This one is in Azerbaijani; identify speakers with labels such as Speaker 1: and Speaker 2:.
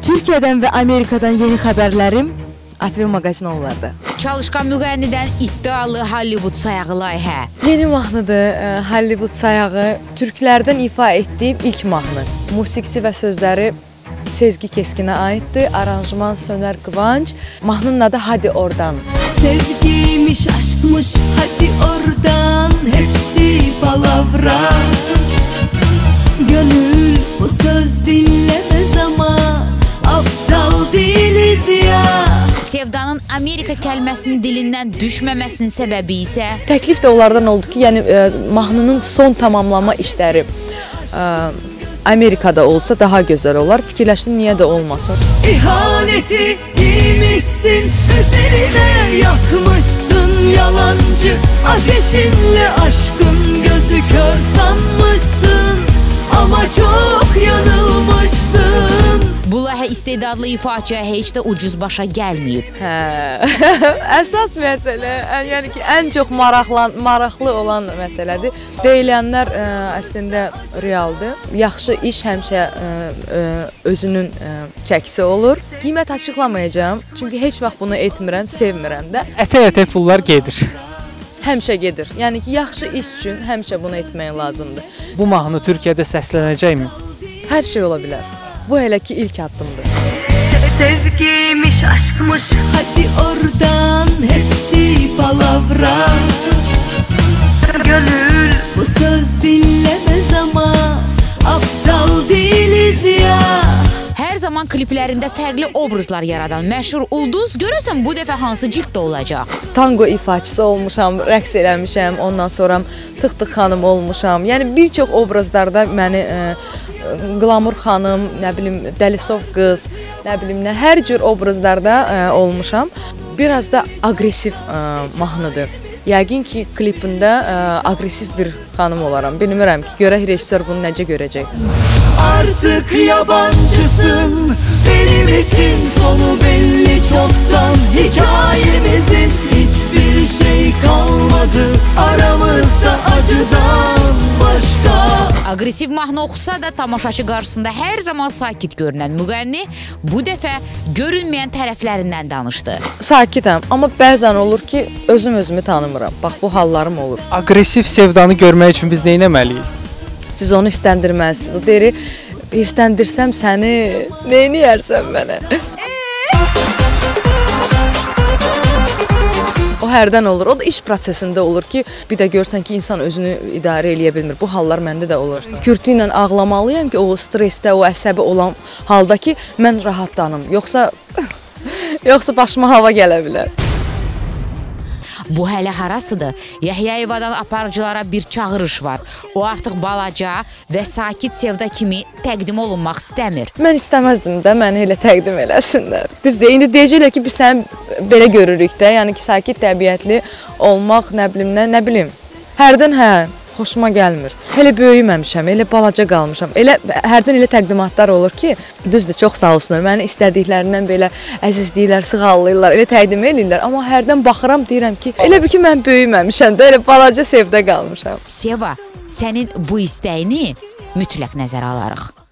Speaker 1: Türkiye'den ve Amerika'dan yeni haberlerim ATV Magazin onlarda.
Speaker 2: Çalışkan müğənnidən iddialı Hollywood sayağı layihə.
Speaker 1: Yeni mahnıdır Hollywood sayağı. Türklərdən ifa etdiyim ilk mahnı. Musiqisi və sözləri Sezgi Keskin'ə aiddir. Aranjman Söner Kıvanç. Mahnının adı Hadi Oradan.
Speaker 3: Sevgiymiş, aşkmış, hadi oradan. Hepsi palavra. Gönül bu söz dinlemez ama aptal değiliz ya.
Speaker 2: Sevdanın Amerika kəlməsinin dilindən düşməməsinin səbəbi isə
Speaker 1: Təklif də onlardan oldu ki, yəni mahnının son tamamlama işləri Amerika'da olsa daha gözəl olar. Fikirləşdim, niyə də olmasın.
Speaker 3: İhaneti giymişsin, üzerine yakmışsın yalancı. Ateşinle aşkın gözü kör sanmışsın ama çok yanılmışsın.
Speaker 2: bu layihə istedadlı ifaçıya heç də ucuz başa gəlməyib.
Speaker 1: Əsas məsələ, yəni ki, ən çox maraqlı olan məsələdir. Deyilənlər əslində realdır. Yaxşı iş həmişə özünün çəkisi olur. Qiymət açıqlamayacağım, çünki heç vaxt bunu etmirəm, sevmirəm də.
Speaker 4: Ətək-ətək pullar gedir.
Speaker 1: Həmişə gedir. Yəni ki, yaxşı iş üçün həmişə bunu etmək lazımdır.
Speaker 4: Bu mahnı Türkiyədə səslənəcəkmi?
Speaker 1: Hər şey ola bilər. Bu hələ ki ilk addımdır.
Speaker 3: Sevgiymiş, aşkmış, hadi oradan. Hepsi palavra. Gönül bu söz dinlemez ama aptal değiliz ya.
Speaker 2: Hər zaman kliplərində fərqli obrazlar yaradan məşhur ulduz görəsən bu dəfə hansı cilddə olacaq?
Speaker 1: Tango ifaçısı olmuşam, rəqs eləmişəm, ondan sonra Tık-Tık xanım olmuşam. Yəni bir çox obrazlarda məni Glamur xanım, nə bilim Dəlisov qız, nə bilim nə hər cür obrazlarda olmuşam. Biraz da aqressiv mahnıdır. Yəqin ki klipində aqressiv bir xanım olaram. Bilmirəm ki, görək rejissor bunu necə görəcək.
Speaker 3: Artık yabancısın, benim için sonu belli çoktan. Hikayemizin hiçbir şey kalmadı aramızda acıdan başka.
Speaker 2: Aqressiv mahnı oxusa da tamaşaçı qarşısında hər zaman sakit görünən müğənni bu dəfə görünməyən tərəflərindən danışdı.
Speaker 1: Sakitəm, amma bəzən olur ki, özümü tanımıram. Bax, bu hallarım olur.
Speaker 4: Aqressiv sevdanı görmək üçün biz nə etməliyik?
Speaker 1: Siz onu istəndirməzsiniz. O deyir, istəndirsəm səni, neyini yersən mənə? O hərdən olur. O da iş prosesində olur ki, bir də görsən ki, insan özünü idarə eləyə bilmir. Bu hallar məndə də olur. Kürtü ilə ağlamalıyam ki, o stressdə, o əsəbi olan halda ki, mən rahatlanım. Yoxsa başıma hava gələ bilər.
Speaker 2: Bu hələ harasıdır? Yahyayevadan aparıcılara bir çağırış var. O artıq balaca və sakit sevda kimi təqdim olunmaq istəmir.
Speaker 1: Mən istəməzdim də məni elə təqdim eləsinlər. Düzdür, indi deyəcəklər ki, biz səni belə görürük də, yəni ki, sakit təbiətli olmaq, nə bilim. Hərdən xoşuma gəlmir. Elə böyüməmişəm, elə balaca qalmışam. Hərdən elə təqdimatlar olur ki, düzdür, çox sağ olsunlar. Məni istədiklərindən belə əzizləyirlər, sığallayırlar, elə təqdim eləyirlər. Amma hərdən baxıram, deyirəm ki, elə bir ki, mən böyüməmişəm də, elə balaca sevdə qalmışam.
Speaker 2: Seva, sənin bu istəyini mütləq nəzərə alarıq.